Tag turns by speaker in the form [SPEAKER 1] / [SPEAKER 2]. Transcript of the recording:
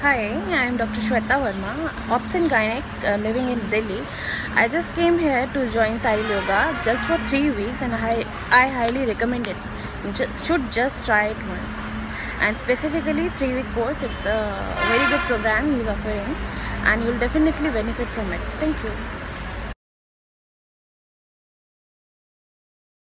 [SPEAKER 1] Hi, I am Dr. Shweta Verma, Obs and Gynec, living in Delhi. I just came here to join Sail Yoga just for 3 weeks, and I highly recommend it. You should just try it once. And specifically 3-week course, it's a very good program he is offering, and you'll definitely benefit from it. Thank you.